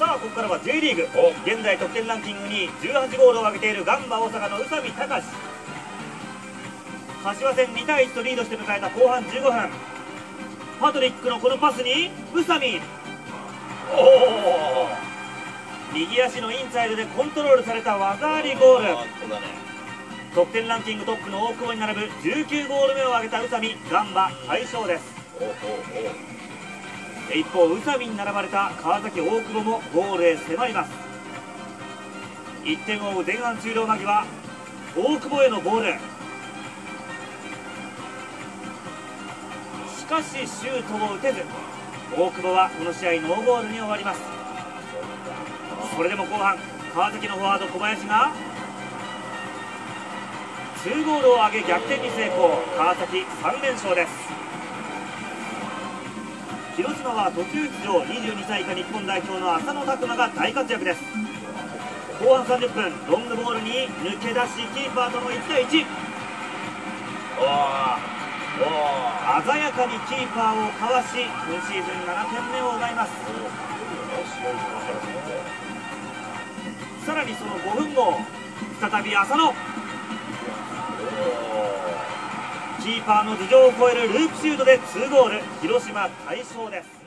さあここからは J リーグ。現在得点ランキングに18ゴールを挙げているガンバ大阪の宇佐美貴史。柏戦2対1とリードして迎えた後半15分、パトリックのこのパスに宇佐美、右足のインサイドでコントロールされた技ありゴール。得点ランキングトップの大久保に並ぶ19ゴール目を挙げた宇佐美、ガンバ大勝です。一方宇佐美に並ばれた川崎大久保もゴールへ迫ります。1点を追う前半終了間際、大久保へのボール、しかしシュートを打てず、大久保はこの試合ノーゴールに終わります。それでも後半、川崎のフォワード小林が2ゴールを挙げ逆転に成功。川崎3連勝です。広島は途中出場22歳以下日本代表の浅野拓磨が大活躍です。後半30分、ロングボールに抜け出しキーパーとの1対1、鮮やかにキーパーをかわし今シーズン7点目を奪います。さらにその5分後、再び浅野、キーパーの頭上を越えるループシュートで2ゴール。広島大勝です。